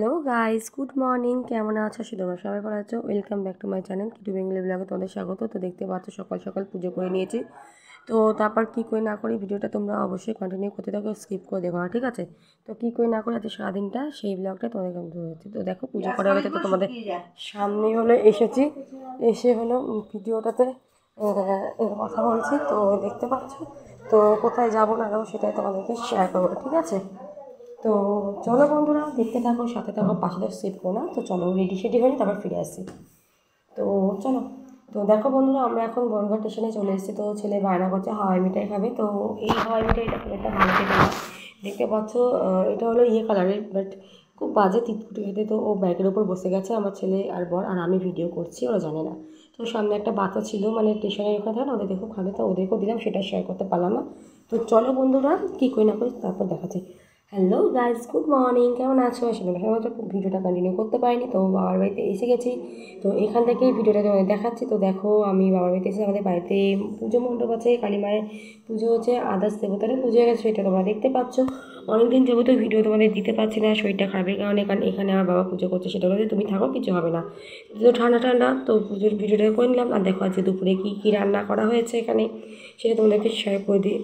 Hello guys, good morning. কেমন আছো? তোমরা সবাই ভালো আছো? Welcome back to my channel Kitu Bengali ব্লগে তোমাদের স্বাগত। তো দেখতে পাচ্ছ সকাল সকাল পুজো করে নিয়েছি। তো তারপর কী করে না করি ভিডিওটা তোমরা অবশ্যই কন্টিনিউ করতে থাকো, স্কিপ করে দেখো না, ঠিক আছে? তো কী করে না করে আজকে সারাদিনটা সেই ব্লগটা তোমাদের কমপ্লিট হয়েছে। তো দেখো পুজো করা হয়েছে, তো তোমাদের সামনে হলো এসেছি, এসে হলো ভিডিওটাতে কথা বলছি। তো দেখতে পাচ্ছ, তো কোথায় যাবো না যাবো সেটাই তোমাদেরকে শেয়ার করবো, ঠিক আছে? তো চলো বন্ধুরা, দেখতে থাকো, সাথে থাকো, পাশে তো স্কিপ করো না। তো চলো রেডি সেডি হয়ে তারপর ফিরে আসি। তো চলো, তো দেখো বন্ধুরা, আমরা এখন বনগাঁ স্টেশনে চলে এসেছি। তো ছেলে বায়না করছে হাওয়াই মিঠাই খাবে। তো এই হাওয়াই মিঠাইটা একটা ভালো খেতে না, দেখতে পাচ্ছ এটা হলো কালারের, বাট খুব বাজে তিতকুটি খেতে। তো ও ব্যাগের ওপর বসে গেছে, আমার ছেলে আর বর, আর আমি ভিডিও করছি, ওরা জানে না। তো সামনে একটা বাচ্চা ছিল, মানে স্টেশনের ওখানে থাকে না, ওদের খুব খাবে, তো ওদেরকেও দিলাম, সেটা শেয়ার করতে পারলাম না। তো চলো বন্ধুরা, কী করি না করি তারপর দেখাচ্ছি। Hello guys, good morning. কেমন আছো? আসলে হয়তো ভিডিওটা কন্টিনিউ করতে পারিনি, তো বাবার বাড়িতে এসে গেছি। তো এখান থেকেই ভিডিওটা তোমাদের দেখাচ্ছি। তো দেখো, আমি বাবার বাড়িতে এসে আমাদের বাড়িতে পুজো মণ্ডপ আছে, কালী মায়ের পুজো হচ্ছে, আদার্স দেবতারও পুজো হয়ে গেছে, সেটা তোমরা দেখতে পাচ্ছ। অনেকদিন যাবত ভিডিও তোমাদের দিতে পারছি না, শরীরটা খারাপের কারণে, কারণ এখানে আমার বাবা পুজো করছে। সেটা বলতে তুমি থাকো, কিছু হবে না, তো ঠান্ডা ঠান্ডা। তো পুজোর ভিডিওটা করে নিলাম। আর দেখো আজকে দুপুরে কী কী রান্না করা হয়েছে এখানে, সেটা তোমাদেরকে শেয়ার করে দিই।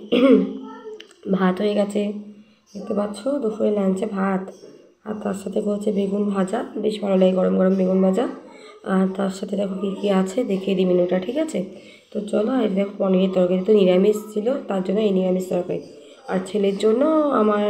ভাত হয়ে গেছে, দেখতে পাচ্ছ, দুপুরে লাঞ্চে ভাত, আর তার সাথে হচ্ছে বেগুন ভাজা, বেশ ভালো লাগে গরম গরম বেগুন ভাজা। আর তার সাথে দেখো কী কী আছে দেখিয়ে দিই মেনুটা, ঠিক আছে? তো চলো, আর দেখো পনিরের তরকারি, তো নিরামিষ ছিল, তার জন্য এই নিরামিষ তরকারি। আর ছেলের জন্য আমার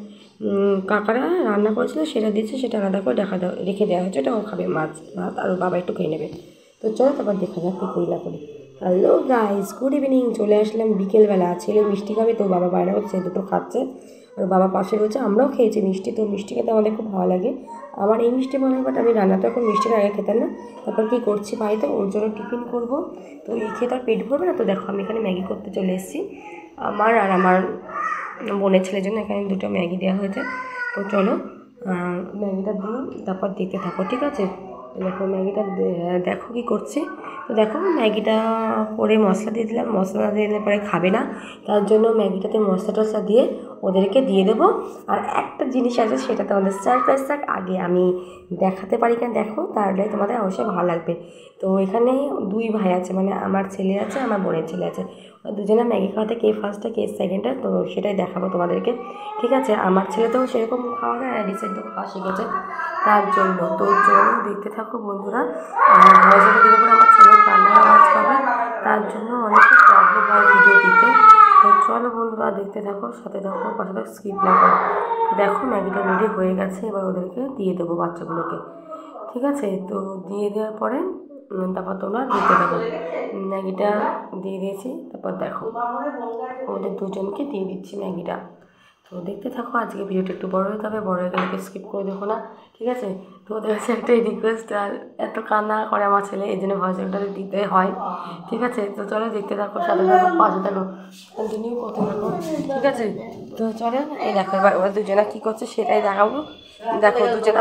কাকারা রান্না করেছিল, সেটা দিয়েছে, সেটা আলাদা করে রেখে দেওয়া হচ্ছে, ওটা ও খাবে, মাছ ভাত, আর ওর বাবা একটু খেয়ে নেবে। তো চলো তারপর দেখা যাক কী করি না করি। Hello guys, good evening. চলে আসলাম বিকেলবেলা, ছেলে মিষ্টি খাবে, তো বাবা বায়না করছে, দুটো খাচ্ছে, আর বাবা পাশে রয়েছে। আমরাও খেয়েছি মিষ্টি, তো মিষ্টি খেতে আমাদের খুব ভালো লাগে। আমার এই মিষ্টি বানাই, বাট আমি রান্না তো এখন মিষ্টিটা আগে খেতাম না। তারপর কী করছি, বাড়িতে ওর জন্য টিফিন করব। তো এই খেয়ে তার পেট ভরবে না, তো দেখো আমি এখানে ম্যাগি করতে চলে এসেছি। আমার আর আমার বোনের ছেলের জন্য এখানে দুটো ম্যাগি দেওয়া হয়েছে। তো চলো ম্যাগিটা দিই, তারপর দেখতে থাকো, ঠিক আছে? দেখো ম্যাগিটা দেখো কী করছি। তো দেখো ম্যাগিটা করে মশলা দিয়ে দিলাম, মশলা দিলে পরে খাবে না, তার জন্য ম্যাগিটাতে মশলা টশলা দিয়ে ওদেরকে দিয়ে দেবো। আর একটা জিনিস আছে, সেটা তোমাদের সারপ্রাইজ থাক, আগে আমি দেখাতে পারি কেন, দেখো, তাহলে তোমাদের অবশ্যই ভালো লাগবে। তো এখানে দুই ভাই আছে, মানে আমার ছেলে আছে, আমার বোনের ছেলে আছে, দুজনে ম্যাগি খাওয়াতে কে ফার্স্টে কে সেকেন্ডে, তো সেটাই দেখাবো তোমাদেরকে, ঠিক আছে? আমার ছেলে তো সেরকম খাওয়া যায় না, রিসেন্টলি খাওয়া শিখেছে, তার জন্য। তো চলো দেখতে থাকো বন্ধুরা। ভয়েসে দিলে পরে আমার ছেলে কান্নার আওয়াজ পাবে, তার জন্য অনেকটা প্রবলেম হয় ভিডিও দিতে। তো চলো বন্ধুরা, দেখতে থাকো, সাথে থাকো, পাশে থাকো, স্কিপ না করো। তো দেখো ম্যাগিটা রেডি হয়ে গেছে, এবার ওদেরকে দিয়ে দেবো বাচ্চাগুলোকে, ঠিক আছে? তো দিয়ে দেওয়ার পরে তারপর তোমরা দেখতে থাকো। ম্যাগিটা দিয়ে দিয়েছি, তারপর দেখো ওদের দুজনকে দিয়ে দিচ্ছি ম্যাগিটা। তো দেখতে থাকো, আজকে ভিডিওটা একটু বড় হতে হবে, বড় হয়ে গেলে স্কিপ করে দেখো না, ঠিক আছে? তো ওদের কাছে একটাই রিকোয়েস্ট, আর এত কান্না করে আমার ছেলে, এই জন্য ভয়েস ওটা দিতে হয়, ঠিক আছে? তো চলো দেখতে থাকো, সাথে থাকো, পাশে থাকো, কন্টিনিউ করতে থাকো, ঠিক আছে? তো চলো, এই দেখো এবার ওরা দুজনা কী করছে সেটাই দেখাবো। দেখো দুজনা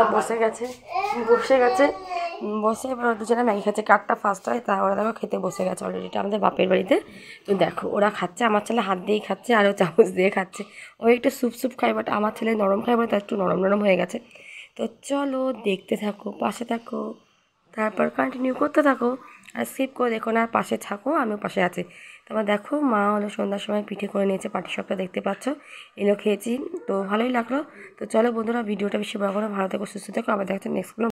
বসে এবার দুজনে ম্যাগি খাচ্ছে, কারটা ফার্স্ট হয় তা ওরা দেখো খেতে বসে গেছে অলরেডি, এটা আমাদের বাপের বাড়িতে। তো দেখো ওরা খাচ্ছে, আমার ছেলে হাত দিয়েই খাচ্ছে, আরও চামচ দিয়ে খাচ্ছে। ও একটু স্যুপ খায়, বাট আমার ছেলে নরম খায় বলে তার একটু নরম নরম হয়ে গেছে। তো চলো দেখতে থাকো, পাশে থাকো, তারপর কন্টিনিউ করতে থাকো, আর স্কিপ করে দেখো না, আর পাশে থাকো, আমিও পাশে আছি। তারপর দেখো মা হলো সন্ধ্যার সময় পিঠে করে নিয়েছে, পাটিসাপটা দেখতে পাচ্ছ, এগুলো খেয়েছি, তো ভালোই লাগলো। তো চলো বন্ধুরা, ভিডিওটা বেশি বড় করে, ভালো থেকো, সুস্থ থেকো, আবার দেখাচ্ছি নেক্সট।